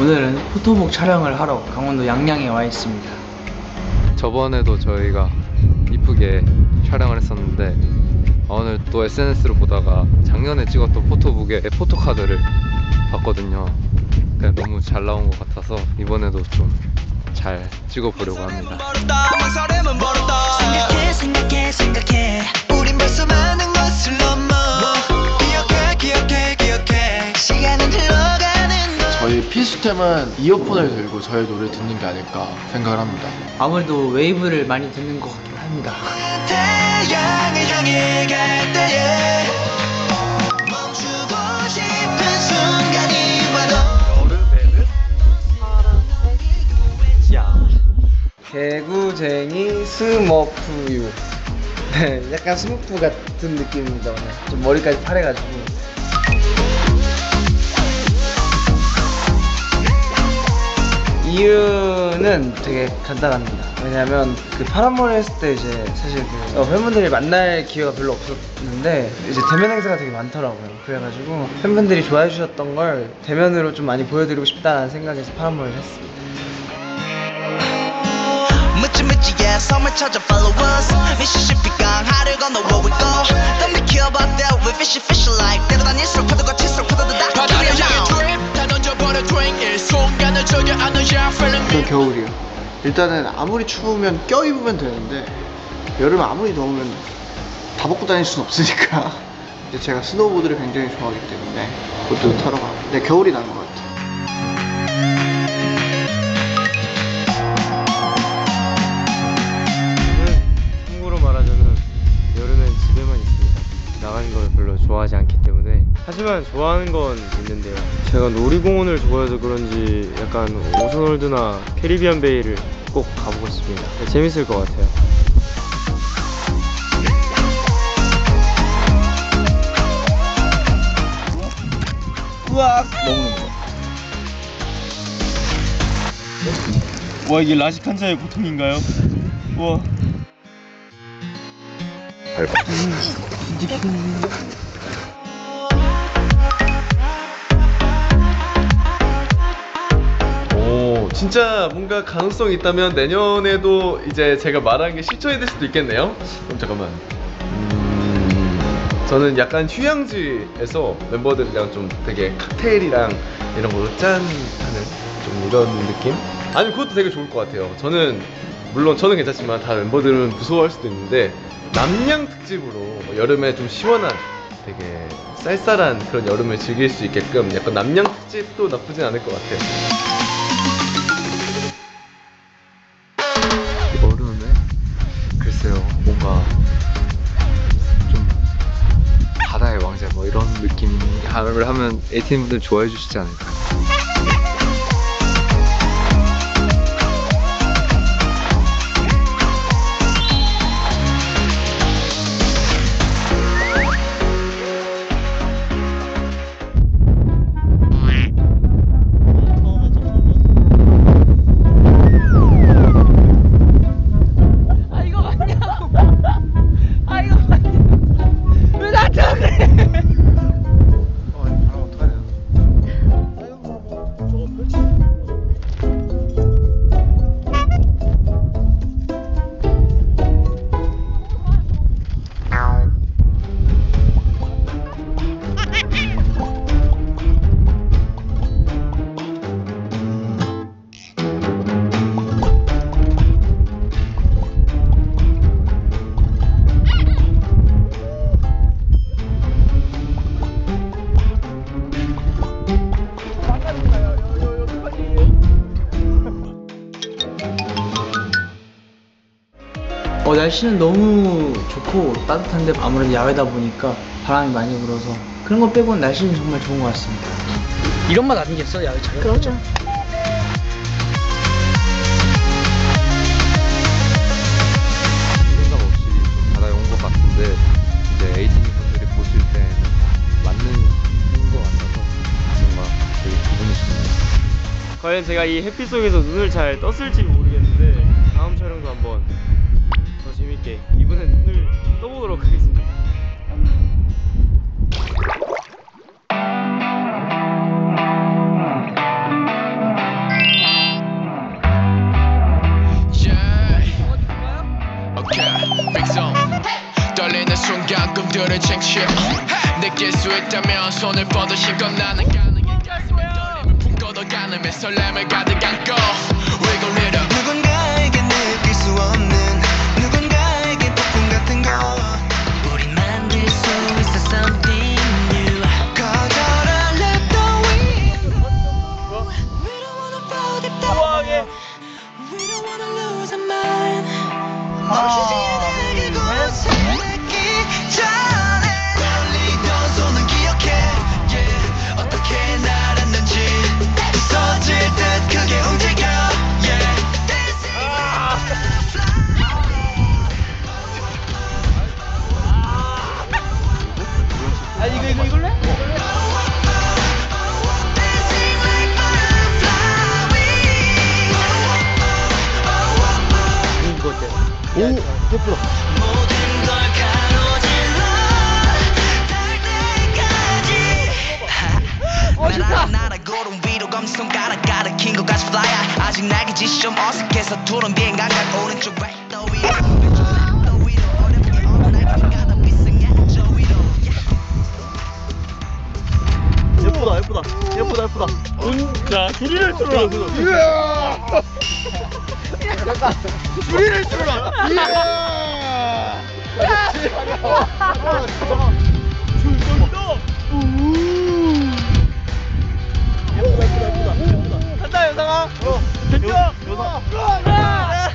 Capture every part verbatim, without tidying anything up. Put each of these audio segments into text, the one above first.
오늘은 포토북 촬영을 하러 강원도 양양에 와 있습니다. 저번에도 저희가 이쁘게 촬영을 했었는데 오늘 또 에스엔에스로 보다가 작년에 찍었던 포토북의 포토카드를 봤거든요. 그냥 너무 잘 나온 것 같아서 이번에도 좀 잘 찍어보려고 합니다. 생각해 생각해 생각해 우린 벌써 많은 것을 넘어 기억해 기억해 기억해 시간은 흘러가는 너. 저희 필수템은 이어폰을 들고 저희 노래 듣는 게 아닐까 생각을 합니다. 아무래도 웨이브를 많이 듣는 것 같긴 합니다. 태양을 향해 갈 때에 멈추고 싶은 순간이 와도 개구쟁이 스머프유. 네, 약간 스머프 같은 느낌입니다. 오늘 좀 머리까지 파래가지고. 이유는 되게 간단합니다. 왜냐면 그 파란머리 했을 때 이제 사실 그 팬분들이 만날 기회가 별로 없었는데 이제 대면 행사가 되게 많더라고요. 그래가지고 팬분들이 좋아해 주셨던 걸 대면으로 좀 많이 보여드리고 싶다는 생각에서 파란머리를 했습니다. 묻지 묻지 yeah 섬을 찾아 follow us 미시시피 강하를 건너 where we go Don't be care about that we fishy fishy like 때로 다닐수록 파도가 칠수록 파도도 다 바다를 향해 trip 다 던져버려 drink 일 순간을 저겨 안는 yeah feeling me 저 겨울이요. 일단은 아무리 추우면 껴입으면 되는데 여름에 아무리 더우면 다 벗고 다닐 순 없으니까 근데 제가 스노우보드를 굉장히 좋아하기 때문에 그것도 타러 가고 근데 겨울이 나은 것 같아요. 참고로 말하자면 여름엔 집에만 있습니다. 나가는 걸 별로 좋아하지 않기 때문에. 하지만 좋아하는 건 있는데요. 제가 놀이공원을 좋아해서 그런지 약간 오션월드나 캐리비안 베이를 꼭 가보고 싶습니다. 재밌을 것 같아요. 우와! 너무 너무. 와, 이게 라식 한자의 고통인가요? 우와. 오, 진짜 뭔가 가능성이 있다면 내년에도 이제 제가 말한 게 실천이 될 수도 있겠네요. 그럼 잠깐만. 음, 저는 약간 휴양지에서 멤버들이랑 좀 되게 칵테일이랑 이런 걸로 짠 하는 좀 이런 느낌? 아니, 그것도 되게 좋을 것 같아요. 저는 물론 저는 괜찮지만 다른 멤버들은 무서워할 수도 있는데 남양 특집으로 여름에 좀 시원한 되게 쌀쌀한 그런 여름을 즐길 수 있게끔 약간 남양 특집도 나쁘진 않을 것 같아요. 여름에 글쎄요, 뭔가 좀 바다의 왕자 뭐 이런 느낌을 하면 에이티인 분들 좋아해 주시지 않을까요? 어, 날씨는 너무 좋고 따뜻한데 아무래도 야외다 보니까 바람이 많이 불어서 그런 거 빼고는 날씨는 정말 좋은 것 같습니다. 이런 맛 아니겠어? 야외 촬영? 그렇죠. 생각 없이 좀 바다에 온 것 같은데 이제 에이티인 분들이 보실 때 맞는 것 같아서 뭔가 되게 기분이 좋네요. 과연 제가 이 햇빛 속에서 눈을 잘 떴을지 모르겠는데 다음 촬영도 한번 더 재밌게 이번엔 눈을 떠보도록 하겠습니다. 그냥 chill 느낄 수 있다면 손을 뻗으신 건 나는 가능해 가슴에 떨림을 품고도 가늠에 설렘을 가득 안고 Wiggle it up 누군가에게 느낄 수 없는 누군가에게 폭풍 같은 거 우리 만들 수 있어 something new 거절을 let the wind We don't wanna fall it down We don't wanna lose our mind 멈추지 않아 그곳에 닿기 전에 떨리던 손은 기억해 yeah. 어떻게 날았는지 부서질 듯 크게 움직여 yeah. Dancing like a 아 이거 이거 이걸래? Dancing like butterfly 이거 어때? 오 예쁘다. 모든 걸 가로질러 닿을 때까지 날아 날아 구름 위로 검성 가라 가르킨 것 같이 fly high 아직 날개 짓이 좀 어색해서 투런 비행 감각 오른쪽 right 더 위로 왼쪽 left 더 위로 어렵게 어느 날 가다 비상해 저 위로 예쁘다 예쁘다 예쁘다 예쁘다. 자, 소리를 들어라. 소리를 들어라. 이야. 예쁘다 예쁘다 예쁘다 예쁘다. 간다 여상아. 어. 됐죠? 여상.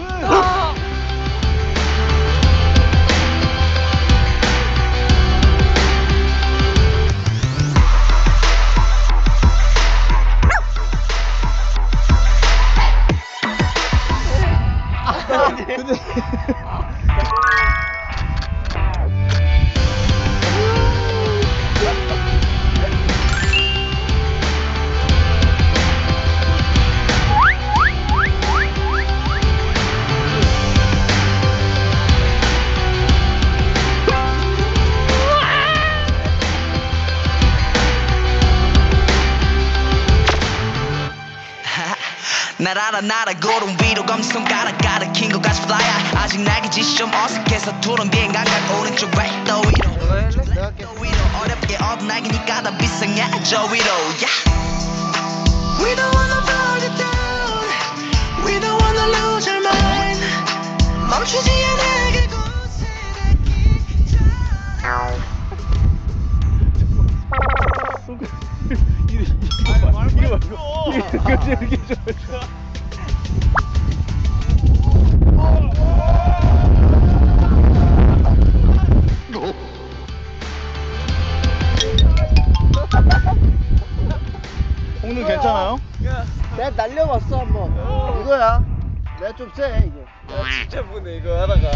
근데 날아라 날아 구름 위로 검성 가라 가르킨 것 같이 fly high 아직 날개 짓이 좀 어색해서 투런 비행 감각 오른쪽 right 더 위로 왼쪽 left 더 위로 어렵게 얻은 날개니까 다 비상해 저 위로 yeah. We don't wanna fall it down We don't wanna lose our mind 멈추지 않아 그곳에 닿기 전 홍는 괜찮아요? 내가 날려봤어 한번. 이거야. 내가 좀 세 이게. 진짜 무네 이거 하다가.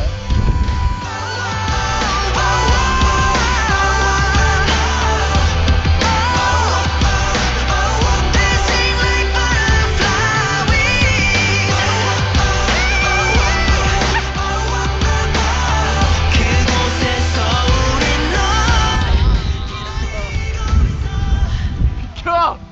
Dancing like butterfly wings 그곳에서 우린 널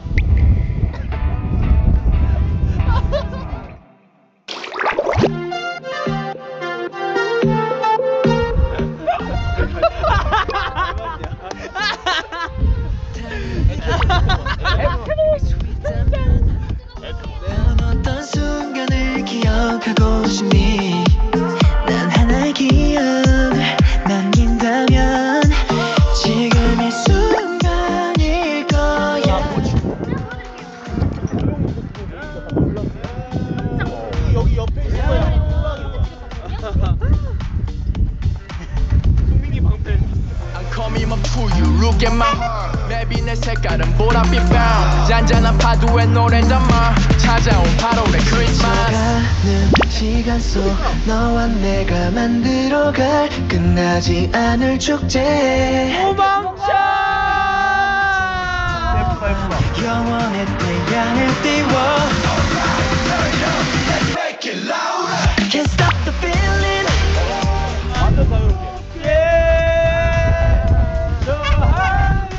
넌 어떤 순간을 기억하고 싶니 난 하나의 기억을 남긴다면 지금 이 순간일 거야 여기 옆에 있는 거야. 송민기 방패. I'm coming up to you look at my heart maybe 내 색깔은 보랏빛 bound 잔잔한 파도에 노래 담아 찾아온 팔월의 크리스마스 가는 시간 속 너와 내가 만들어갈 끝나지 않을 축제 도망쳐! 예쁘다 예쁘다. 영원의 태양을 띄워 Can't stop the feeling 완전 자유롭게. 저 하늘에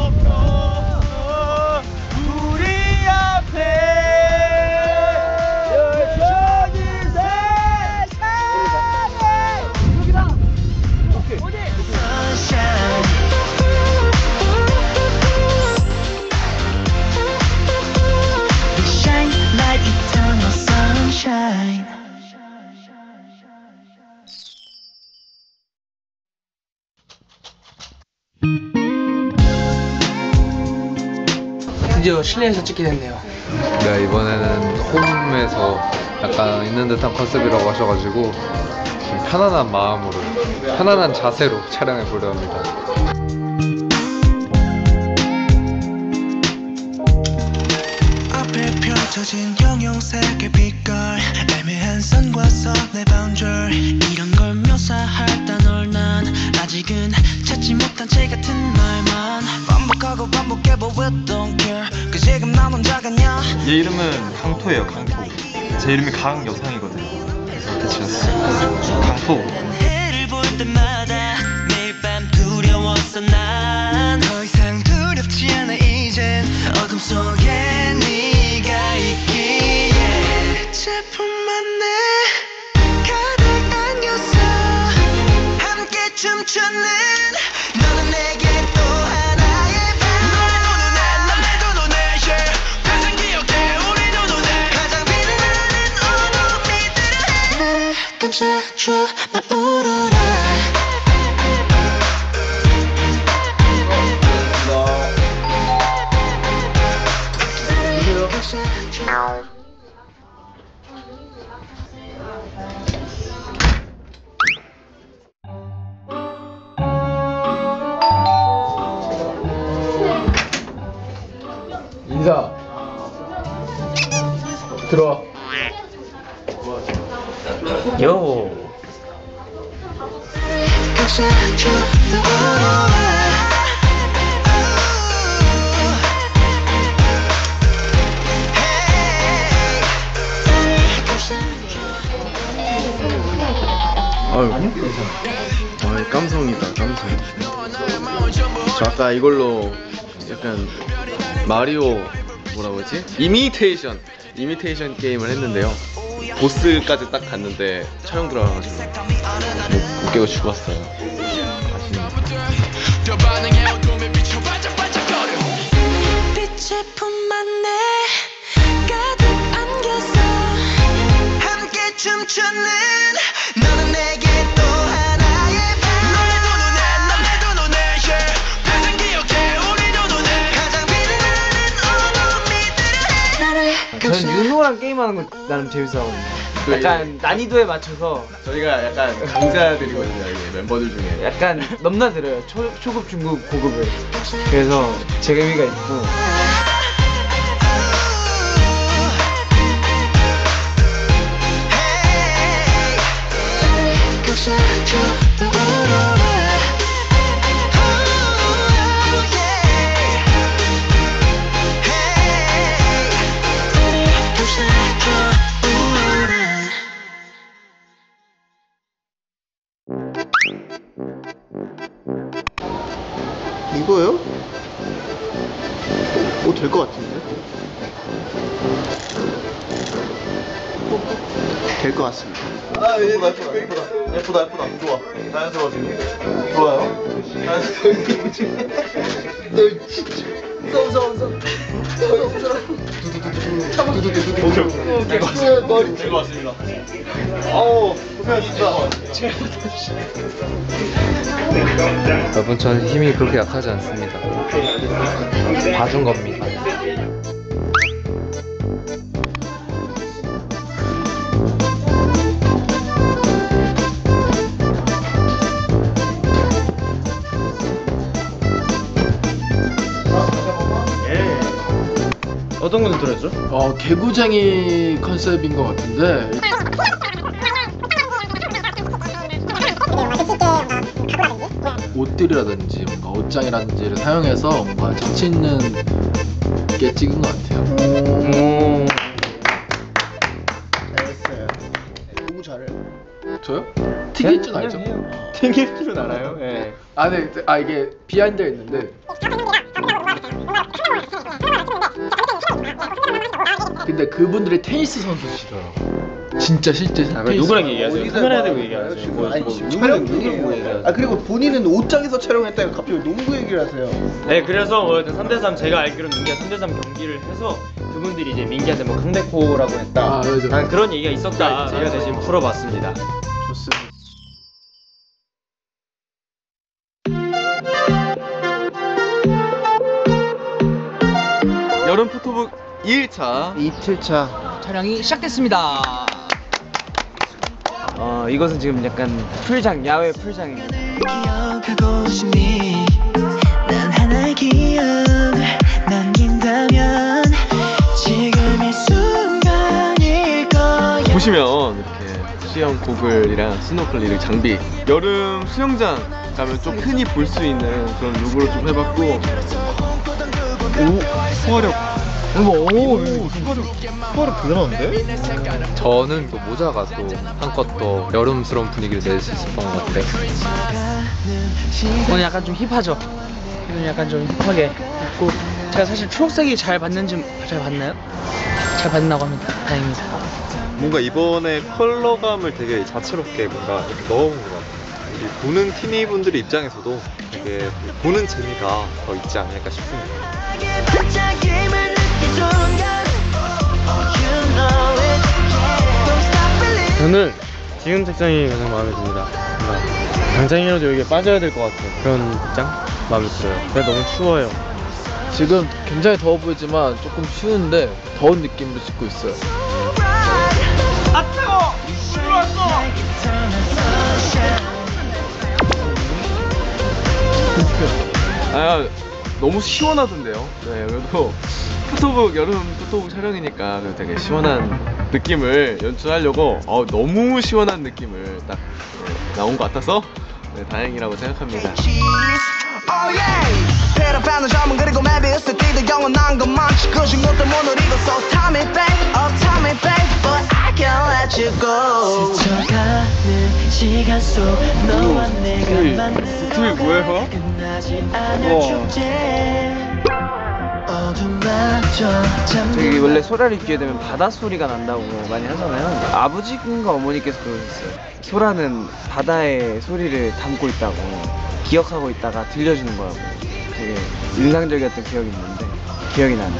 날아서 우리 앞에 드디어 실내에서 찍게 됐네요. 네, 이번에는 홈에서 약간 있는 듯한 컨셉이라고 하셔가지고 좀 편안한 마음으로, 편안한 자세로 촬영해 보려 합니다. 앞에 펼쳐진 형용색의 빛깔, 애매한 선과 선의 반절, 이런 걸 묘사할 단어를 난 아직은 찾지 못한 제 같은 말만 반복하고 반복해봐 we don't care. 그 지금 난 혼자가냐. 얘 이름은 강토예요. 강토. 제 이름이 강여상이거든요. 그래서 이렇게 지었어요. 강토. 해를 볼 때마다 매일 밤 두려웠어. 난 더 이상 두렵지 않아. 이젠 어둠 속에 네가 있기에 제품만 내 가득 안겼어. 함께 춤추는 너는 내게 또 하나의 밤. 너의 눈에 너의 눈에 yeah. 가장 기억해 우리 눈에 가장 빛나는 어둠이 들어해. 나를 감싸줘 날 울어라. 인사. 들어와. 요. 감싸줘 날 울어라. 아유, 아, 깜성이다, 깜성. 저 아까 이걸로 약간 마리오 뭐라고 했지? 이미테이션, 이미테이션 게임을 했는데요. 보스까지 딱 갔는데 촬영 들어가가지고 못 깨고 죽었어요. 아쉽네요. 빛의 품만 내 가득 안겼어. 함께 춤추는 너는 내게 또 하나의 밤. 너의 두 눈에 너의 두 눈에 yeah. 가장 기억해 우리 두 눈에 가장 빛나는 어둠이 들어해. 저는 윤호랑 게임하는 거 나름 재밌어하거든요. 그 약간 난이도에 맞춰서 저희가 약간 강자들이거든요, 여기 멤버들 중에. 약간 넘나들어요. 초, 초급, 중급, 고급을. 그래서 재미가 있고. 감싸줘 날 울어라. 이거요? 뭐 될 것 같은데? 될 것 같습니다. 아, 예쁘다, 예쁘다, 예쁘다, 예쁘다, 예쁘다, 좋아. 자연스러워 지금. 좋아요. 자연스러워 지금. 너 진짜. 무서워, 무서워, 무서워. 무서워, 무서워. 오케이, 오케이. 오케이, 머리 될 것 같습니다. 어우, 고생하셨습니다. 여러분, 저는 힘이 그렇게 약하지 않습니다. 봐준 겁니다. 어떤 건 들었죠? 어, 개구쟁이 컨셉인 것 같은데. 옷들이라든지 뭔가 옷장이라든지를 사용해서 뭔가 재치 있는 게 찍은 것 같아요. 오. 잘했어요. 너무 잘해. 저요? 튀길 줄 알죠? 튕길 줄은 알아요? 예. 아, 네, 아 이게 비하인드가 있는데. 근데 그분들이 테니스 선수시더라고. 진짜 실제 아, 테니스. 누구랑 얘기하세요? 어디서 카메라 막- 대고 얘기하세요. 뭐, 아니, 뭐, 지금 누구는- 촬영 누구는 중이에요. 뭐 얘기하세요? 아, 그리고 본인은 옷장에서 촬영했다가 갑자기 농구 얘기를 하세요. 네, 그래서 뭐 삼 대 삼 제가 알기로는 민기가 삼 대 삼 경기를 해서 그분들이 이제 민기한테 뭐 강백호라고 했다. 아, 맞아. 난 그런 얘기가 있었다. 제가 아, 대신 아, 풀어봤습니다. 좋습니다. 여름 포토북 이 일차 이틀차 촬영이 시작됐습니다. 어 이것은 지금 약간 풀장, 야외 풀장입니다. 기억하고 싶니 난 하나의 기억 남긴다면 지금 이 순간일 거야. 보시면 이렇게 수영 고글이랑 스노클링 장비, 여름 수영장 가면 좀 흔히 볼 수 있는 그런 룩으로 좀 해봤고. 오, 소화력. 오, 수화력 수화력 대단한데? 저는 또 모자가 또 한껏 또 여름스러운 분위기를 낼 수 있었던 것 같아요. 오늘 약간 좀 힙하죠? 오늘 약간 좀 힙하게 입고, 제가 사실 초록색이 잘 받는지 잘 받나요? 잘 받는다고 합니다. 다행입니다. 뭔가 이번에 컬러감을 되게 자체롭게 뭔가 이렇게 넣어본 것 같아요. 우리 보는 티니분들 입장에서도 되게 보는 재미가 더 있지 않을까 싶습니다. 저는 지금 색상이 가장 마음에 듭니다. 뭔가 당장이라도 여기에 빠져야 될 것 같은 그런 색상 마음에 들어요. 근데 너무 추워요. 지금 굉장히 더워 보이지만 조금 추운데 더운 느낌으로 찍고 있어요. 아, 너무 시원하던데요. 네, 그래도 포토북, 여름 포토북 촬영이니까 되게 시원한 느낌을 연출하려고 어, 너무 시원한 느낌을 딱 네, 나온 것 같아서 네, 다행이라고 생각합니다. 페라반은 점은 그리고 메비우스 띠도 영원한 것만 그중 것도 못 누리고 So tell me babe, oh tell me babe But I can't let you go 스쳐가는 시간 속 너와 내가 만든 그게 뭐예요? 끝나지 않을 축제 어둠마저 저기 원래 소라를 입게 되면 바닷소리가 난다고 많이 하잖아요. 아버지인가 어머니께서 그러셨어요. 소라는 바다의 소리를 담고 있다고, 기억하고 있다가 들려주는 거라고. 되게 인상적이었던 기억이 있는데 기억이 나네요.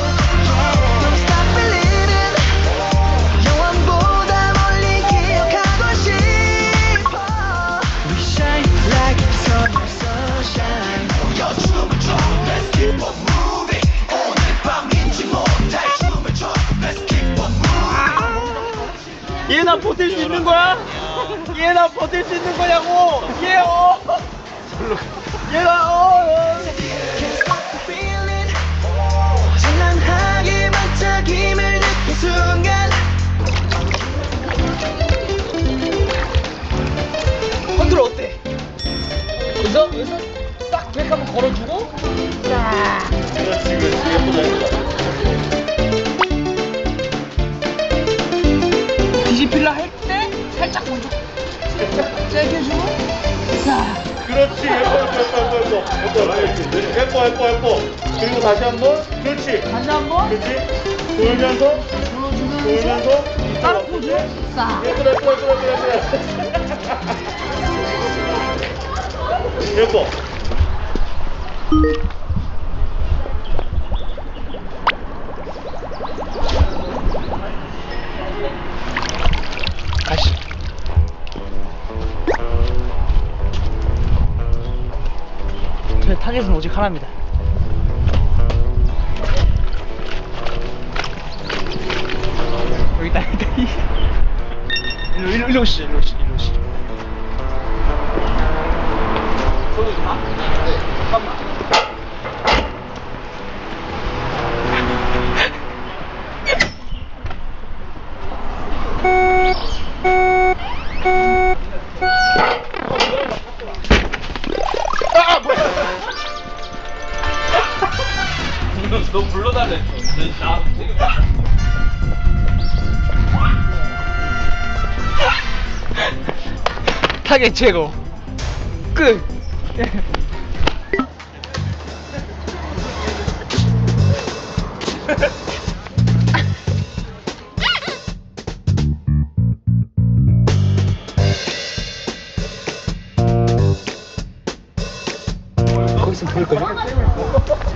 영원보다 멀리 기억하고 싶어 We shine like summer sunshine 춤을 춰 Let's keep on moving 오늘 밤 잊지 못할 춤을 춰 Let's keep on moving 얘 나 버틸 수 있는 거야? 얘 나 버틸 수 있는 거냐고! 얘 어! 얘 나 어! 찬란하게 반짝임을 느낀 순간 컨트롤 어때? 여기서 여기서 싹 백 한번 걸어주고 싹. 뒤집힐라 할 때 살짝 먼저 살짝 세게 해주고 싹. 그렇지. 예뻐, 예뻐, 예뻐, 예뻐, 예뻐, 예뻐, 예뻐. 그리고 다시 한 번. 그렇지. 다시 한번 그렇지. 돌면서, 돌면서. 다른 포즈 싹. 예뻐, 예뻐, 예뻐, 예뻐, 예뻐. 예뻐. 다시. 저희 타겟은 오직 하나입니다. 여기 있다, 여기 있다. 일로, 일로, 일로 오시죠, 일로 오시죠, 일로 오시죠. 손을 좀 봐? 네. 잠깐만. 너 불러달래. 타겟 제거. 끝. 거기서 볼 거야?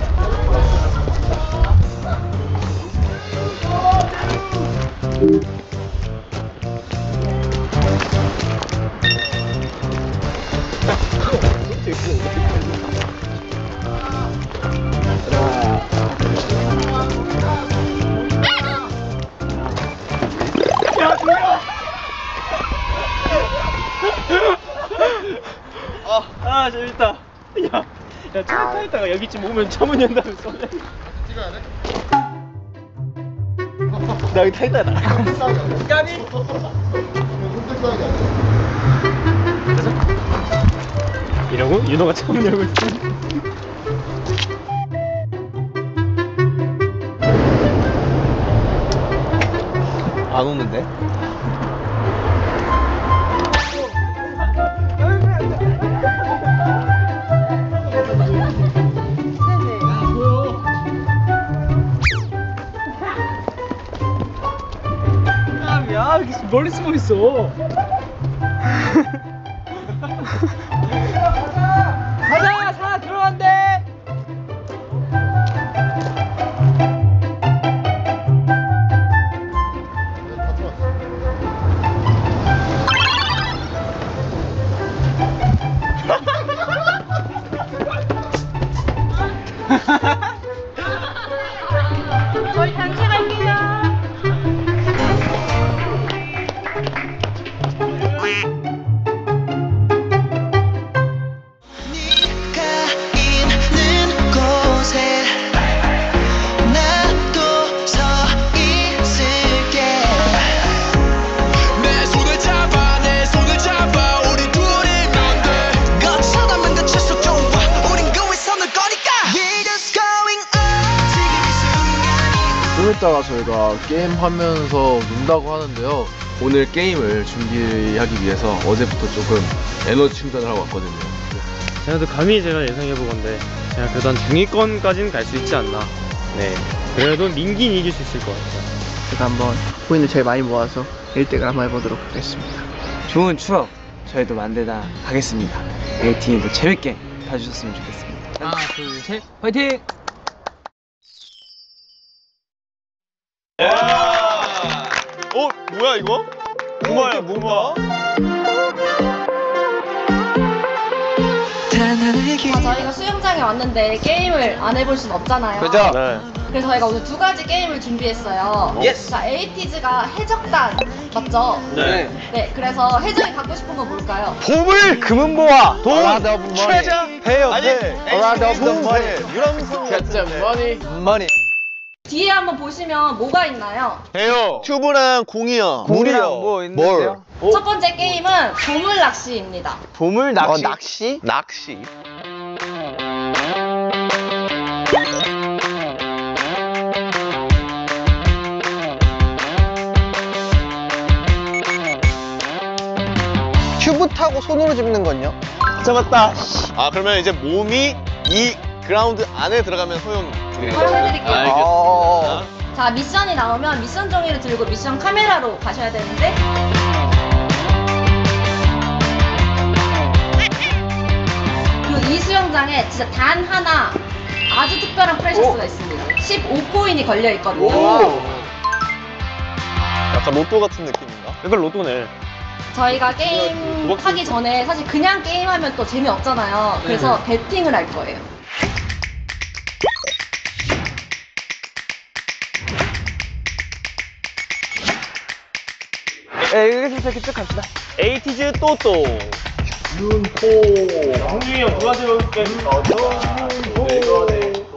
아 재밌다. 야, 야 차 타있다가 여기쯤 오면 차문 연다면서. 찍어야 돼? 나 여기 타있다 나. 까니? 혼자 싸우기 아니야. 이러고 윤호가 차문 열고 있어. 안 오는데? 야, 이렇게 멀리 숨어 있어. 가자, 사 들어간대. 저희 단체 갈게요. 좀 이따가 저희가 게임 하면서 논다고 하는데요. 오늘 게임을 준비하기 위해서 어제부터 조금 에너지 충전을 하고 왔거든요. 제가 또 감히 제가 예상해보건데 제가 그래도 한 중위권까지는 갈 수 있지 않나. 네, 그래도 민기는 이길 수 있을 것 같아요. 제가 한번 포인트 제일 많이 모아서 일 등을 한번 해보도록 하겠습니다. 좋은 추억 저희도 만들다 가겠습니다. 에이티엔도 재밌게 봐주셨으면 좋겠습니다. 하나, 둘, 셋, 화이팅! 어? 뭐야 이거? 뭐야 뭔가? 아, 저희가 수영장에 왔는데 게임을 안 해볼 순 없잖아요. 그죠? 네. 그래서 저희가 오늘 두 가지 게임을 준비했어요. 예스! 자, 에이티즈가 해적단 맞죠? 네. 네, 그래서 해적이 갖고 싶은 건 뭘까요? 보물! 금은보화! 돈! Around of money. 트레저! 배요, 아니, 배! Around of the money. 유람선 Get the money! money! 뒤에 한번 보시면 뭐가 있나요? 배요. 튜브랑 공이요. 물이랑 뭐 있는데요? 첫 번째 게임은 보물 낚시입니다. 보물 낚시? 어, 낚시? 낚시. 튜브 타고 손으로 집는 건요? 잡았다. 아 그러면 이제 몸이 이 그라운드 안에 들어가면 소용. 활용해드릴게요. 알겠습니다. 자, 미션이 나오면 미션 종이를 들고 미션 카메라로 가셔야 되는데 그리고 이 수영장에 진짜 단 하나 아주 특별한 프레셔스가 있습니다. 십오 코인이 걸려 있거든요. 약간 로또 같은 느낌인가? 이걸 로또네. 저희가 게임 하기 전에 사실 그냥 게임하면 또 재미없잖아요. 그래서 배팅을 할 거예요. 네, 여기서 이렇게 쭉 갑시다. 에이티즈 또또. 윤포. 홍준이 형 누가 들어올게? 윤포.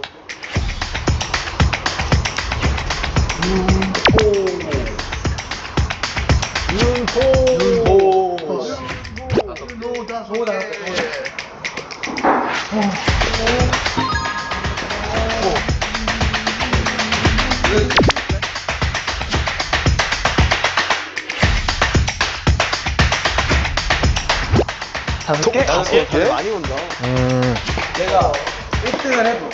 윤포. 윤포. 다섯 개? 다섯 개? 되게 많이 온다. 내가 일 등을 해보.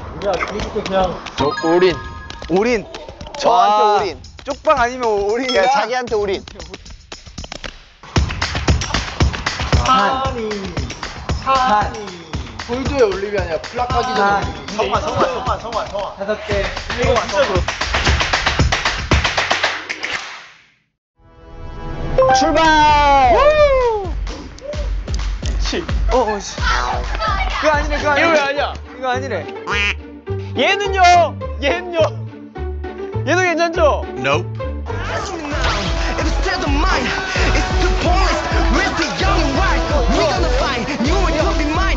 저 올인. 올인. 저한테 올인. 쪽방 아니면 올인이야. 야, 자기한테 올인. 산이. 산이. 홀드에 올림이 아니라 플락하기 전에. 성화, 성화, 성화, 성화, 성화. 다섯 개. 이거 진짜 그렇다. 출발! 어, 어, 씨. 그거 아니래, 그거 아니래. 이거 왜 아니야? 이거 아니래. 얘는요. 얘는요. 얘도 괜찮죠? If it's still the mind, it's too pointless. We're the young and right. We're gonna find you and you'll be mine.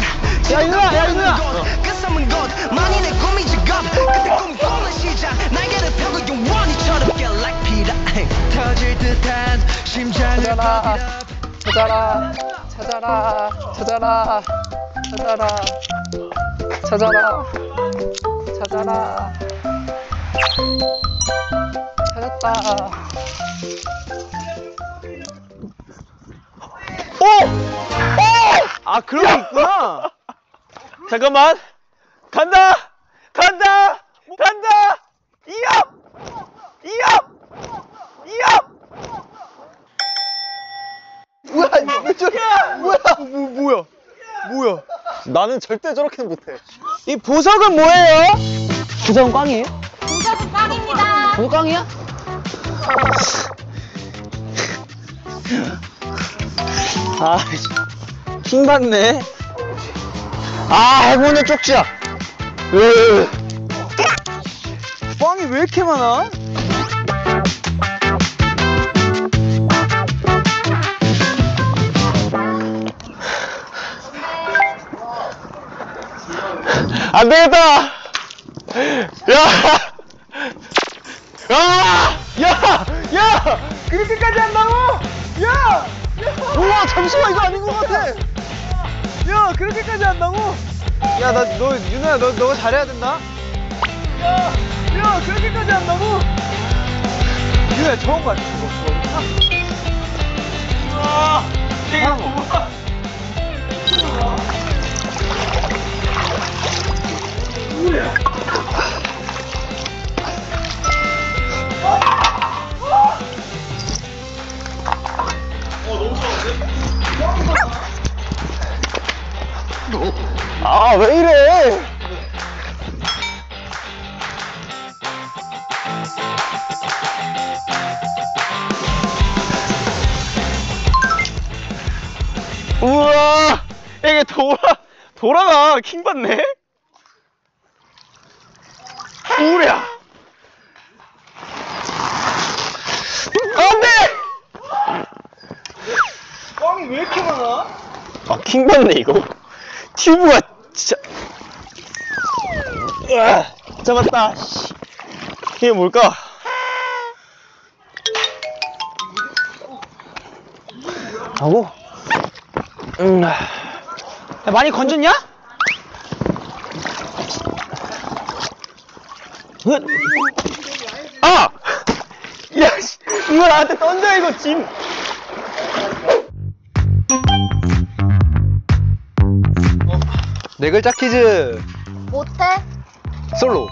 듯한 심장을 찾아라 찾아라 찾아라 찾아라 찾아라 찾아라 찾아라 찾았다. 오! 오! 아 그런 게 있구나. 잠깐만. 간다. 간다. 간다. 이업. 이업. 이업. 뭐야 이거 왜 저래? 뭐야? 뭐 뭐야? 뭐야? 나는 절대 저렇게는 못해. 이 보석은 뭐예요? 보석은 꽝이에요? 보석은 꽝입니다. 보석 꽝이야? 아, 킹 받네. 아, 행운의 쪽지야. 으. 꽝이 왜 이렇게 많아? 안 되겠다. 야, 야, 야, 야, 그렇게까지 한다고? 야, 야. 우와, 잠시만 이거 아닌 것 같아. 야, 그렇게까지 한다고? 야, 나 너 윤호야, 너 너가 잘해야 된다. 야, 야, 그렇게까지 한다고? 윤호야, 저런 거 아니야? 와, 이게 뭐야? 아, 왜 이래? 우와, 이게 돌아, 돌아가, 킹 받네? 우랴! 안 돼! 꽝이 왜 이렇게 많아? 아, 킹 받네, 이거. 튜브가 진짜. 으아, 잡았다. 이게 뭘까? 하고. 음. 야, 많이 건졌냐? 아! 야, 씨, 이거 나한테 던져, 이거, 짐! 네 글자 퀴즈 못해? 솔로.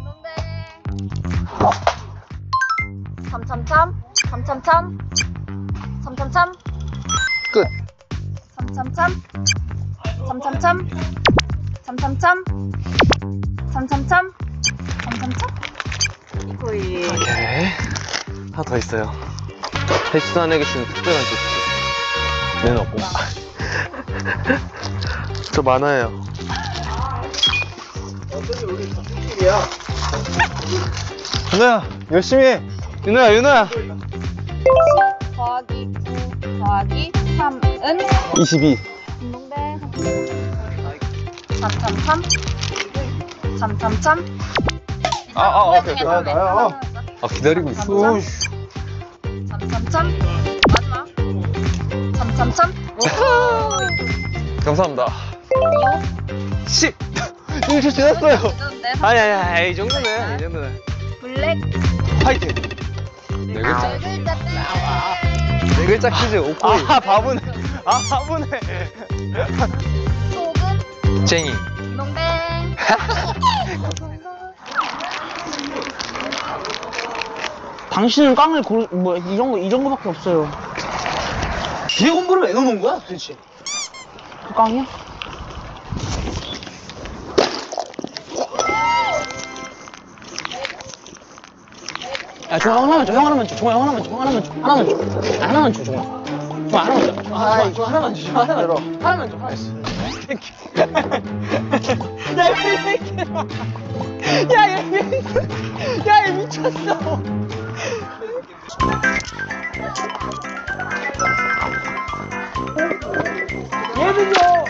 참참참 참참참 참참참 끝. 참참참 참참참 참참참 참참참 참참참 거의 오케이. 하나 더 있어요. 배수단에게 주는 특별한 조치. 내놓고. 저 많아요. 윤호야, 열심히 해. 윤호야, 윤호야. 십 더하기 구 더하기 삼은 이십이. 운동대 참참참 참참참 아, 아, 오케이, 오케이. 나야 나야 아, 기다리고 있어. 참참참 마지막 참참참 감사합니다. 오 십. 일 초 지났어요. 아니, 아니, 아니, 이 정도는, 이 정도는. 블랙 파이팅. 네 글자. 글자 네 글자 퀴즈 오 코인. 아, 바보네. 아, 바보네. 속은 쟁이. 농댕 당신은 깡을 고르, 뭐, 이런 거, 이런 거밖에 없어요. 뒤에 공부를 왜 넣어놓은 거야, 도대체? 그 깡이야? 야, 종아, 하나만 줘, 형 하나만 줘, 종아, 형 하나만 줘, 형 하나만 줘, 하나만 줘. 아, 하나만 줘, 종아. 종아, 하나만 줘. 아, 종아, 하나만 줘, 종아, 하나만 줘. 하나만 줘, 하나만 줘. 야, 이 새끼야. 야, 얘, 얘, 야, 얘 미쳤어. 얘는요.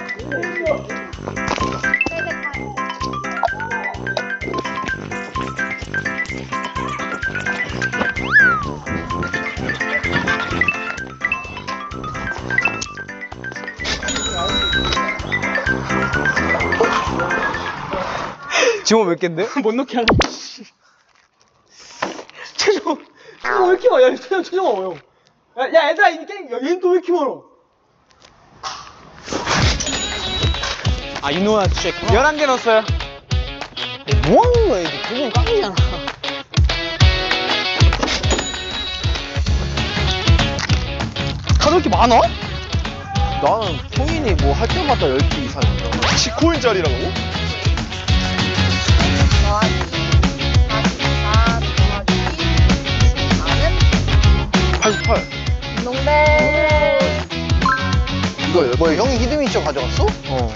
지금 몇 갠데? 못 넣게 하네. 최종, 최종 왜 이렇게 많아? 야, 최종, 최종 와요. 야, 야, 얘들아, 이 게임, 얘는 또 왜 이렇게 많아? 아, 이노야, 진짜. 열한 개 넣었어요. 뭐 하는 거야, 이거? 그건 깡이잖아. 카드 왜 이렇게 많아? 나는 코인이 뭐 할 때마다 열 개 이상이야. 십 코인짜리라고? 팔십팔. 농대. 이거 뭐야, 형이 히드미쳐 가져갔어? 어.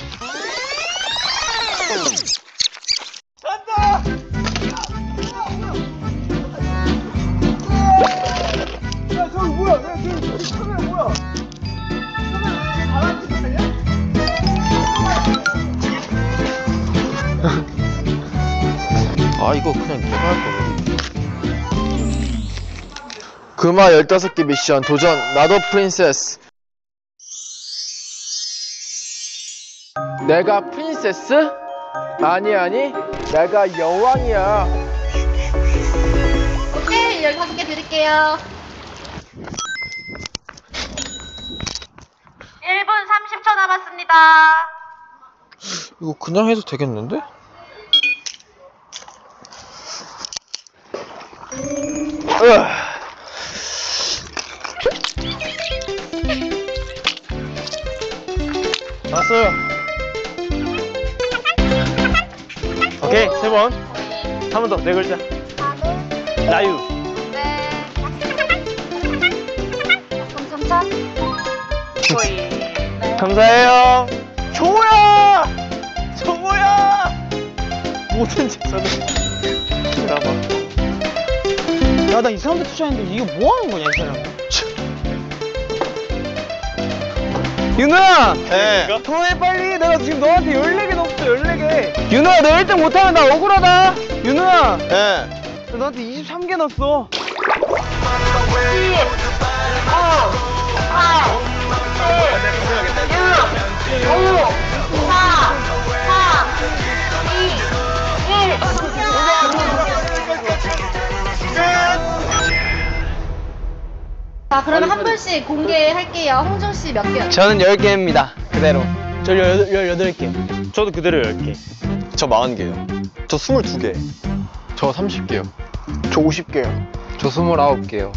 야, 저기 뭐야? 야, 저기 카메라 뭐야? 아, 이거 그냥 내가 할 거야. 금화 열다섯 개 미션 도전. 나도 프린세스. 내가 프린세스? 아니 아니, 내가 여왕이야. 오케이, 열다섯 개 드릴게요. 일 분 삼십 초 남았습니다. 이거 그냥 해도 되겠는데? 으아. 왔어요. 오케이, 세 번. 한 번 더, 네 글자. 나유. 네. 삼천. 조이. 네. 감사해요. 종호야! 종호야! 뭐든지 저는 들어봐. 야, 나 이 사람한테 투자했는데 이게 뭐 하는 거냐, 이 사람. 윤호야! 네. 통해 빨리. 내가 지금 너한테 열네 개 넣었어, 열네 개. 윤호야, 너 일 등 못하면 나 억울하다. 윤호야! 네. 나 너한테 이십삼 개 넣었어. 자, 그러면 한 분씩 공개할게요. 홍중 씨 몇 개요? 저는 열 개입니다. 그대로. 저 열여덟 개. 저도 그대로 열 개. 저 마흔 개요. 저 스물두 개. 저 삼십 개요. 저 오십 개요. 저 스물아홉 개요.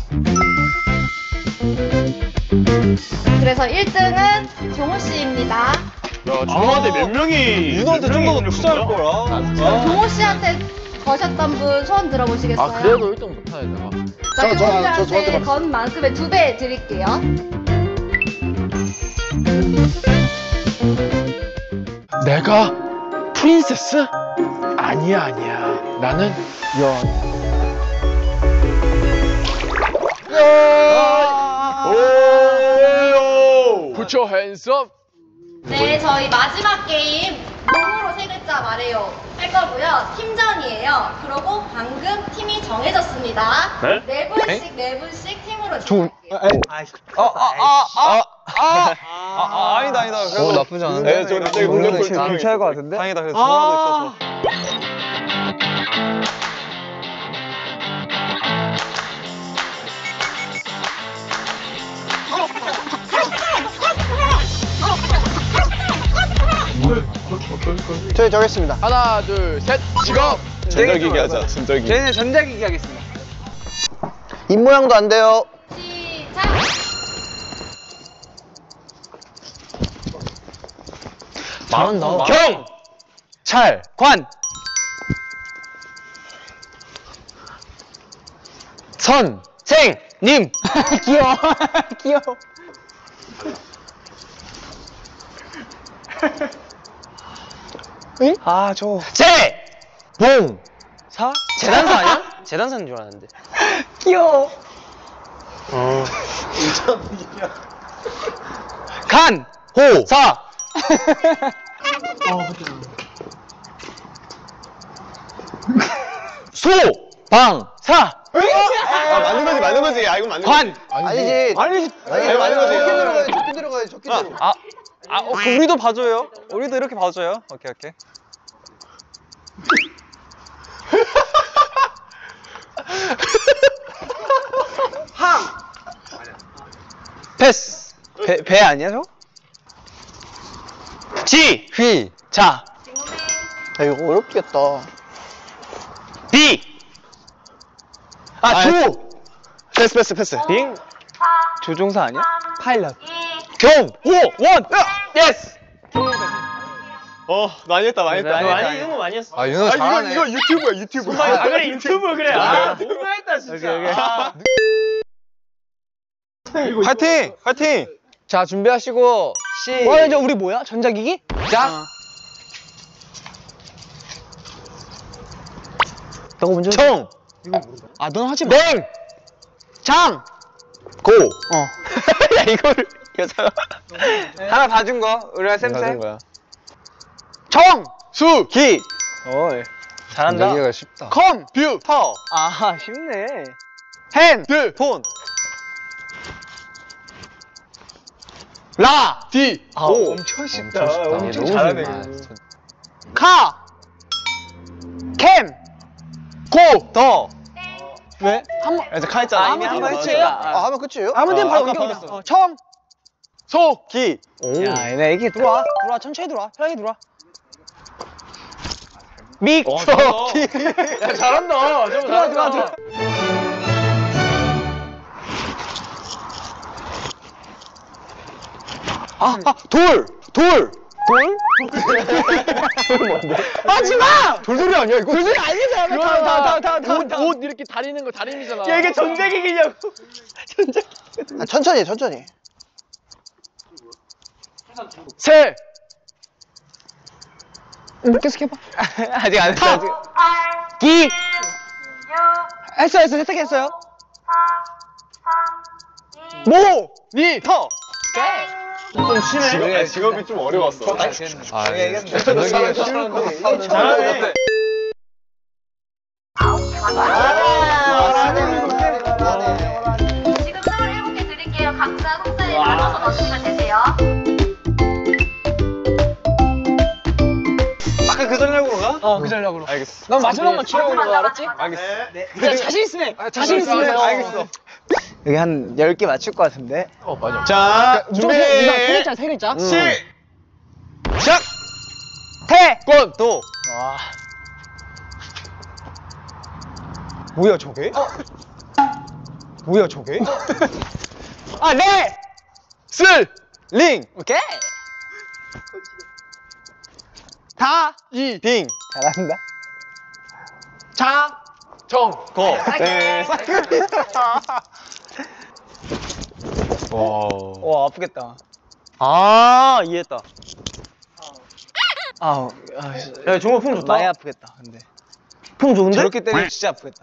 그래서 일 등은 종호 씨입니다. 야, 종호한테 몇 명이 윤호한테 좀 더 투자할 거라. 종호 씨한테 거셨던 분 손 들어보시겠어요? 아, 그래도 일 등 못하네, 내가. 자, 저, 저, 저, 저한테 윤호씨한테 받았어요. 건 만큼의 두 배 드릴게요. 내가 프린세스? 아니야 아니야. 나는 연. 오! Put your hands up. 네, 저희 마지막 게임 몸으로 세 글자 말해요 할 거고요. 팀전이에요. 그리고 방금 팀이 정해졌습니다. 네? 네 분씩 네 분씩 팀으로 종- 진행할게요. 아아아아아 아, 아니다 아니다. 어, 나쁘지 않은데? 네, 저 갑자기 놀래고 있어요. 괜찮을 것 같은데? 다행이다. 그래서 아. 전화도 있어서. 저희 정했습니다. 하나, 둘, 셋, 직업! 전자기기 하자. 전자기기. 저희는 전자기기 하겠습니다. 입 모양도 안 돼요. 시작! 잘한다. 경! 찰, 관, 선, 생, 님. 귀여워. 귀여워. 응? 아, 저. 재! 봉! 사? 재단사 아니야? 재단사인 줄 알았는데. 귀여워. 어. 간! 호! 사! 소! 방! 사! 아, 맞는 거지, 맞는 거지. 아, 이거 맞는 관! 거지. 아니지. 아니지. 아니, 맞는 거지. 적게 들어가야지. 적게 들어가야지. 적게 들어. 아, 아, 어, 그 우리도 봐줘요. 우리도 이렇게 봐줘요. 오케이, 오케이. 항. 패스. 배, 배 아니야 저? 지. 휘. 자. 아 이거 어렵겠다. 비. 아, 조. 패스 패스 패스. 빙. 조종사 아니야? 파일럿. 경. 오. 원. 예스. 어 많이 했다 많이 했다. 많이 이런 거 많이 했어. 아 윤호 잘하네. 이거 유튜브야 유튜브. 아 그래 유튜브 그래. 아 너무 했다 진짜. 화이팅 화이팅. 자 준비하시고 시. 와 이제 우리 뭐야? 전자기기? 자. 너가 먼저. 청. 아 넌 하지 마. 맹. 장. 고. 어. 야 이거를 여자가 하나 봐준 거 우리가 쌤쌤. 거야. 청. 수. 기. 어이. 잘한다. 전자기기가 쉽다. 컴. 뷰. 터. 아 쉽네. 핸. 드. 폰. 라. 디. 아 오. 엄청 쉽다. 엄청 쉽다. 엄청 너무 잘하네. 쉽네. 카. 캠. 고. 더. 왜? 한 번. 이제 카 했잖아. 아, 이미 한번 했지. 아 하면 끝이에요? 아무 데나 바로 아까 옮겨. 버렸어. 어, 청. 소. 기. 야, 얘네 애기 들어와. 들어와. 천천히 들어와. 편하게 들어와. 믹. 어, 잘한다. 기. 야, 잘한다. 들어와, 들어와, 들어와. 아, 아, 돌. 돌. 돌? 돌 뭔데? 하지 마! 돌돌이 아니야 이거? 돌돌이 아니잖아. 다, 다, 다, 다, 옷, 옷 이렇게 다리는 거 다림이잖아. 야, 이게 전자기기냐고. 전자기기. 아, 천천히 천천히. 새. 응, 계속 해봐. 아직 안 했어. 아직. 기. 했어, 했어, 했어, 했어요. 모. 니. 터. 좀 심해. 직업이 좀 어려웠어. 아, 네. 전자기기가 쉬운 거. 잘하네. 지금 스물일곱 개 드릴게요. 각자 손자에 걸어서 넣으시면 되세요. 아까 그 전략으로 가? 어, 그 전략으로. 알겠어. 난 마지막만 치려고 거 알았지? 알겠어. 네. 자신 있으네. 자신 있으네. 알겠어. 여기 한 열 개 맞출 것 같은데. 어 맞아. 자 준비. 세 글자, 세 글자. 시. 시작! 태권! 도! 와. 뭐야, 저게? 뭐야, 저게? 아, 네! 슬. 링! 오케이! 다! 이. 빙. 잘한다. 자. 정. 거. 네. 와. 와, 아프겠다. 아, 이해했다. 아, 아, 야, 정말 품 좋다. 많이 아프겠다, 근데. 품 좋은데? 저렇게 때리면 진짜 아프겠다.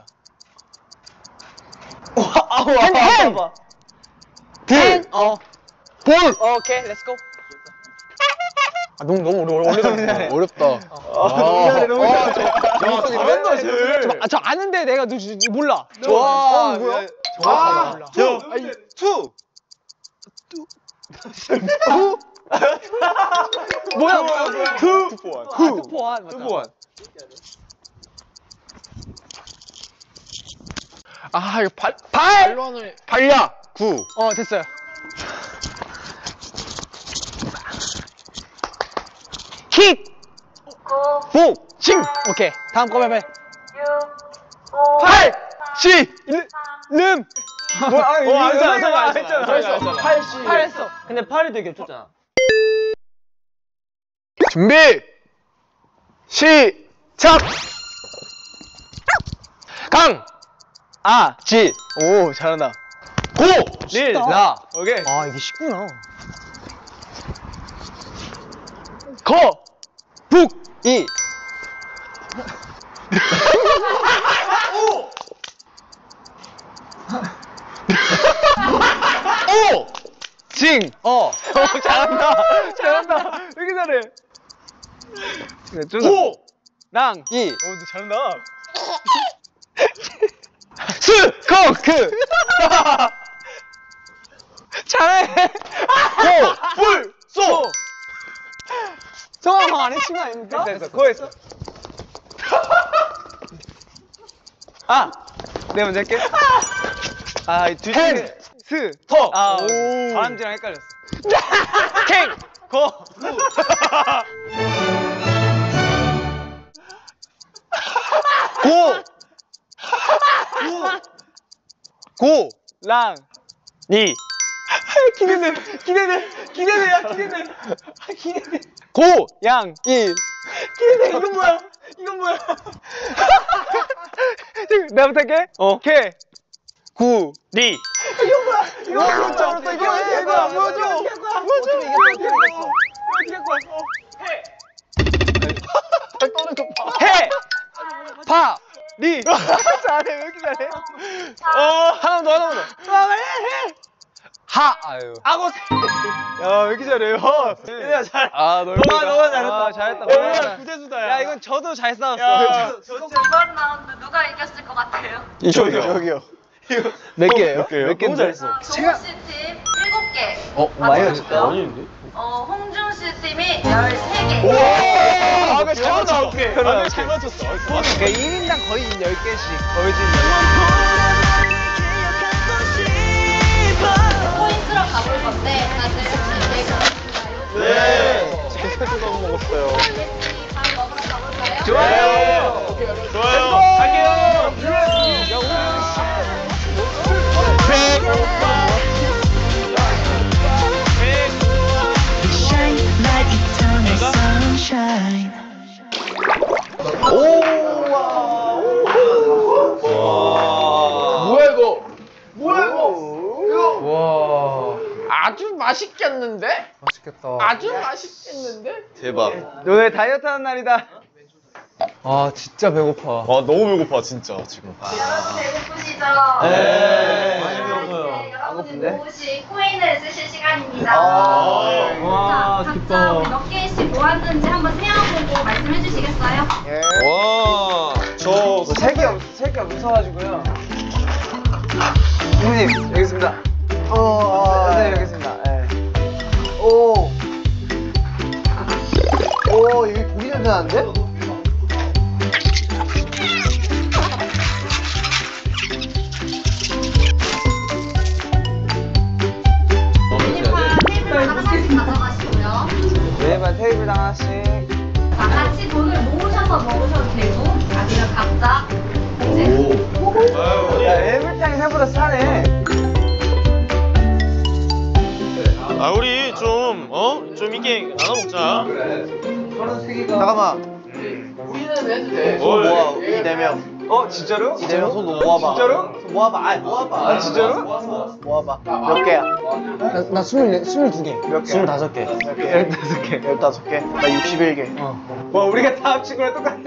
와, 아우, 핸, 핸! 핸! 어. 볼! 오케이, 렛츠고. 아, 너무, 너무 어려워. 어렵다. 어렵다. 아, 너무 야, 잘한다, 쟤. 저, 저 아는데 내가 누, 누, 몰라. 와, 어, 뭐야? 아, 몰라. 야, 아니, 투. 뭐야, 뭐야, 뭐야. 투. 투포원. 아, 투포원. 맞다. 투포원. 아, 이거 발, 발! 발론을. 발야. 구. 어, 됐어요. 킥! 복! 칭! 오케이. 다음 거 해봐. 팔! 시. 름! 뭐, 아, 어, 안 했잖아, 했잖아, 안 했잖아, 안 했잖아. 팔, 시. 팔 했어. 근데 팔이 되게 겹쳤잖아. 준비. 시작. 강. 아, 지. 오, 잘한다. 고. 릴, 라. 오케이. 아, 이게 쉽구나. 거. 북. 이. 오. 징. 어. 어, 잘한다. 잘한다. 왜 이렇게 잘해? 고. 랑. 이. 오, 너 잘한다. 스. 거. 그. 잘해. 고. 불. 쏘. 성함 안 해친 거 아닙니까? 됐어, 그거 했어. 아, 내가 먼저 할게. 아, 둘 중에 스, 터. 아, 다람쥐랑 헷갈렸어. 캥, 거. 고. 고. 랑. 니. 기대돼, 기대돼, 기대돼, 야, 기대돼. 기대돼. 고. 양. 이. 기대돼, 이건 뭐야? 이건 뭐야? 내가 부탁해. 어. 개. 구. 리. 이건 뭐야? 이거 뭐야? 이거 이거 이거 뭐죠? 뭐죠? 어떻게 할 거야? 해. 떠는 거 봐. 해. 파. 리. 잘해, 왜 이렇게 잘해? 어, 하나 더, 하나 더. 아, 해, 해. 하. 아유. 악어. 야, 왜 이렇게 잘해요? 야, 잘. 아, 너가 너가 잘했다. 아, 잘했다. 야, 구대수다. 야, 이건 저도 잘 싸웠어. 이거 이번 라운드 누가 이겼을 것 같아요? 저기요. 여기요. 몇 개예요? 몇 개요? 너무 잘했어. 종우 씨팀 일곱 개. 어, 많이 하셨다. 아닌데? 어, 홍준 씨 팀이 열세 개. 오! 아, 그 잘 맞췄게. 아, 잘 맞췄어. 그러니까 일 인당 거의 열 개씩. 거의 포인트로 가볼 건데 다들 혹시 계획 있으신가요? 네. 지금 새우도 먹었어요. 밥 먹으러 가볼까요? 좋아요. 좋아요. 갈게요. 야, 오늘 뭐야 이거? 뭐야 이거? 와 아주 맛있겠는데? 맛있겠다. 아주 맛있겠는데? 대박. 오늘 다이어트 하는 날이다. 아 진짜 배고파. 와 너무 배고파 진짜 지금. 여러분 배고프시죠? 네. 많이 배고파요. 여러분은 조금씩 코인을 쓰실 시간입니다. 아, 자, 각자 우리 몇 개씩 모았는지 한번 세어보고 말씀해 주시겠어요? 와. 저 세개 없, 세개 없어가지고요. 부모님 여기 있습니다. 어, 네 여기 있습니다. 네. 오, 오 여기 고기 냄새 나는데? 메뉴판 테이블 하나씩 가져가시고요. 매번 테이블 하나씩. 다 같이 돈을 모으셔서 먹으셔도 되고 아니면 각자 공제. 야, 에밀탕이 생각보다 싸네. 아 우리 좀 어? 좀 이게 나눠 먹자. 잠깐만. 우리는 해도 돼. 손 모아. 이 네 명. 어 진짜로? 이 네 명 손 모아봐. 진짜로? 손 모아봐. 아 모아봐. 아 진짜로? 모아봐. 몇 개야? 나, 나 스물 스물두 개. 몇 개? 스물다섯 개. 열다섯 개. 열다섯 개. 나 육십일 개. 어. 와 우리가 다 합친 거랑 똑같아.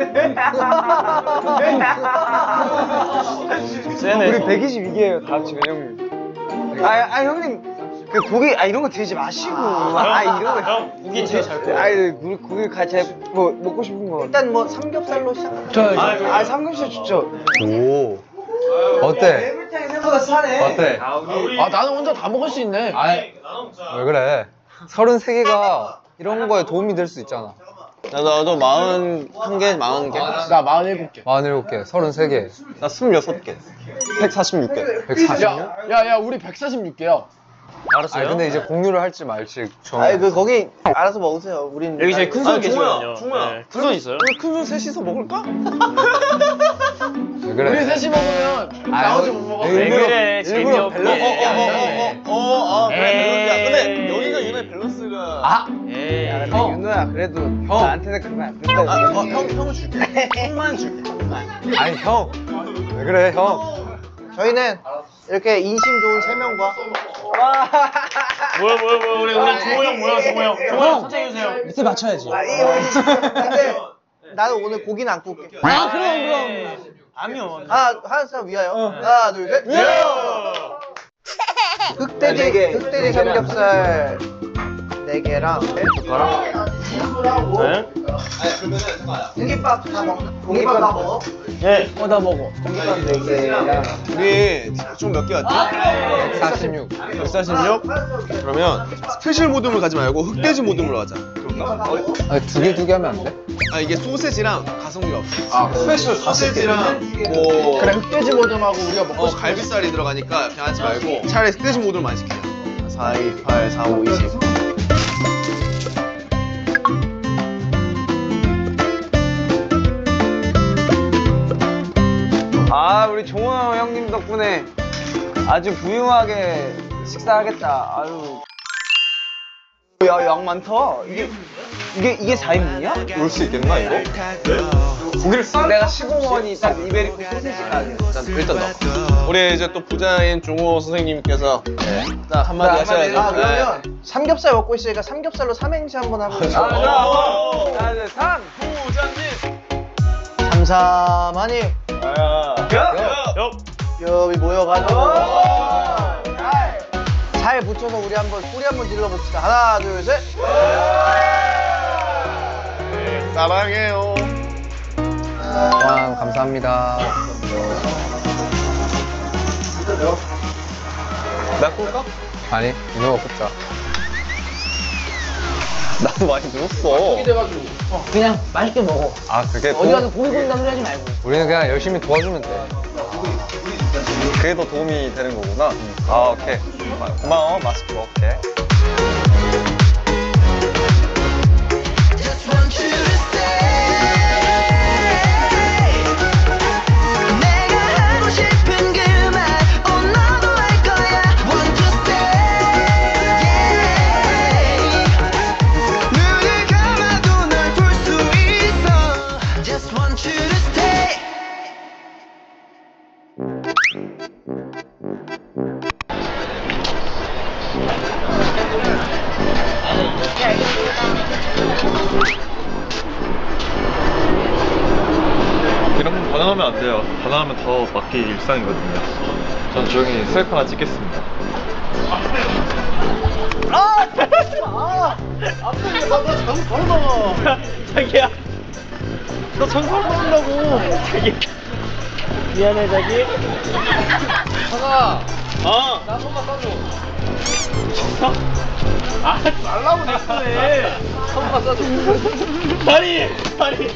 우리 백이십이 개예요 다 합치면 형님. 아, 아 형님. 그 고기 아 이런 거 드시지 마시고 아 이런 거 형 고기 제일 잘 구워. 아이 우리 고기 같이 뭐 먹고 싶은 거 일단 뭐 삼겹살로 시작. 저 아, 아 삼겹살 좋죠. 오. 어때? 에밀탕이 생각보다 싸네. 어때? 아 우리 아 나는 혼자 다 먹을 수 있네. 아이 나눠 먹자. 왜 그래? 서른세 개가 이런 거에 도움이 될 수 있잖아. 나도 나도 마흔 한 개, 마흔 개. 나 마흔일곱 개. 마흔일곱 개, 서른세 개, 나 스물여섯 개. 백사십육 개. 백사십육? 야야 우리 백사십육 개야. 알았어요. 아 근데 이제 공유를 할지 말지 정해. 아이 그 거기 알아서 먹으세요. 우린 여기 제일 큰 손 아니, 계시거든요. 종호야, 종호야. 네, 큰손 있어요? 우리 큰 손 셋이서 먹을까? 왜 그래? 우리 셋이 먹으면 아, 나머지 못 먹어. 왜 그래 일부러 재미없게. 밸런스. 어, 어, 어, 어, 어, 그래 밸런스야. 에이. 근데 여기가 유난히 밸런스가. 아, 에이. 야, 근데 윤호야 그래도 나한테는 그러면 안 된다. 아, 어, 형, 형은 줄게. 형만 줄게. 형만. 아니 형. 왜 그래 형? 저희는 이렇게 인심 좋은 세 명과 뭐야 뭐야 뭐야 우리 우리 종호 형 뭐야 종호 형. 종호 형 선택해주세요. 밑에 맞춰야지. 근데 나는 오늘 고기는 안 구울게. 아 그럼 그럼. 아니요. 아 하나 사람 위하여. 하나 둘 셋. 흑돼지 흑돼지 삼겹살 네 개랑 코인을 넣어주세요. 네? 공깃밥 다 먹. 공깃밥 다 먹어. 네. 어 나 먹어. 공깃밥 네 개랑. 우리 총 몇 개 왔지? 백사십육. 백사십육? 그러면 스페셜 모듬을 가지 말고 흑돼지 모듬으로 하자. 그럼 아닌가? 아니 두 개 두 개 하면 안 돼? 아 이게 소세지랑 가성비가 없어. 아, 스페셜 소세지랑 뭐 그래, 흑돼지 모듬하고 우리가 먹고 어, 싶은 갈비살이 들어가니까 그냥 하지 말고 차라리 흑돼지 모듬만 시켜요. 사, 이, 팔, 사, 오, 이십. 아 우리 종호 형님 덕분에 아주 부유하게 식사하겠다. 아유. 야, 양 많다. 이게 이게 이게 사 인분이야? 올 수 있겠나 이거? 고기를 썰? 내가 십오 원이 딱 이베리코 소시지까지. 일단 넣어. 우리 이제 또 부자인 종호 선생님께서 네. 딱 한마디 하셔야죠. 아, 그러면 삼겹살 먹고 있으니까 삼겹살로 삼행시 한번 하고 있어. 아, 자, 하나, 둘, 삼. 부자님. 삼삼하니 엽이 모여가지고 잘 붙여서 우리 한번 소리 한번 질러봅시다. 하나 둘 셋. 사랑해요. 와 감사합니다. 나 꿀까? 아니 이놈아 굽자. 나도 많이 늘었어. 그냥 맛있게 먹어. 아 그게 어디 가서 고기 굽는다 소리 하지 말고. 우리는 그냥 열심히 도와주면 돼. 그게 더 도움이 되는 거구나. 아 오케이. 고마워. 맛있게 먹을게. Just want you to stay. 내가 하고 싶은 그 말, oh 너도 알 거야. Want to stay. 눈을 감아도 널 볼 수 있어. Just want you to stay. 이런 건 반항하면 안 돼요. 반항하면 더 맞게 일상이거든요. 전 조용히 셀카 하나 찍겠습니다. 아! 아! 앞에 나도 잘못 바로 나와. 자기야. 너 정말 모른다고. 자기. 미안해 자기. 하나. 어. 나 손만 써줘. 아 말라고 냈네. 손만 써줘. 다리 다리.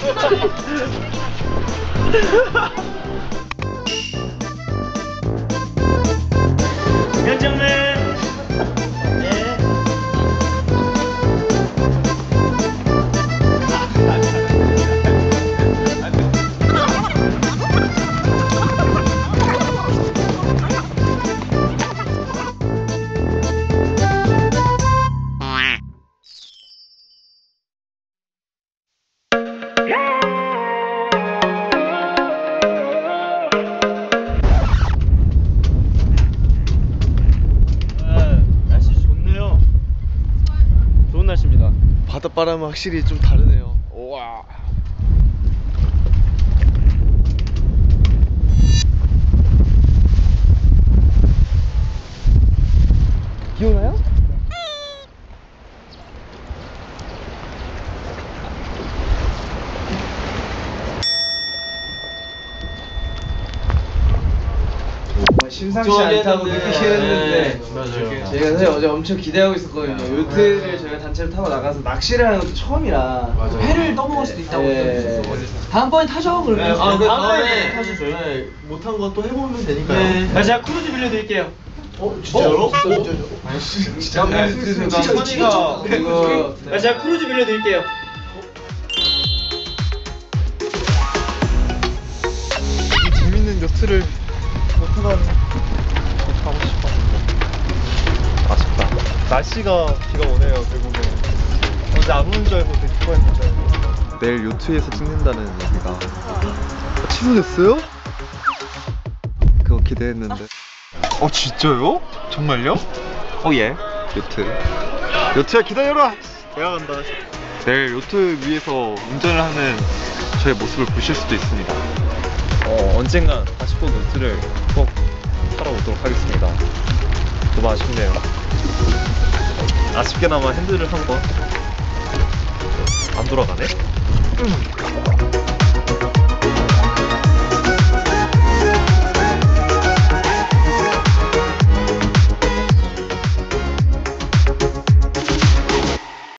현정맨. 네. 바닷바람은 확실히 좀 다르네요. 우와. 비 오나요? 심상치 않다고 느끼시는데 맞아요. 저희가 사실 어제 엄청 기대하고 있었거든요. 요트를 저희가 단체로 타고 나가서 낚시를 하는 것도 처음이라 회를 떠먹을 수도 있다고. 네. 다음번에 타죠 그러면. 아, 그 다음번에 다음에 타죠 저희. 네, 못한 것도 해보면 되니까요. 네. 아, 제가 크루즈 빌려드릴게요. 어? 진짜로? 아니 진짜 진짜 선이가 이거 아, 제가 크루즈 빌려드릴게요. 재밌는 요트를 못 타봤네. 타고 싶었는데 아쉽다. 날씨가 비가 오네요. 결국에 어제 안 오는 줄 알고 되게 기뻐했는데 내일 요트에서 찍는다는 얘기가 취소됐어요? 그거 기대했는데. 어 진짜요? 정말요? 어예 요트 요트야 기다려라. 내가 간다. 내일 요트 위에서 운전을 하는 저의 모습을 보실 수도 있습니다. 어, 언젠간 다시 꼭 요트를 꼭 타러 오도록 하겠습니다. 너무 아쉽네요. 아쉽게나마 핸들을 한 번 안 돌아가네?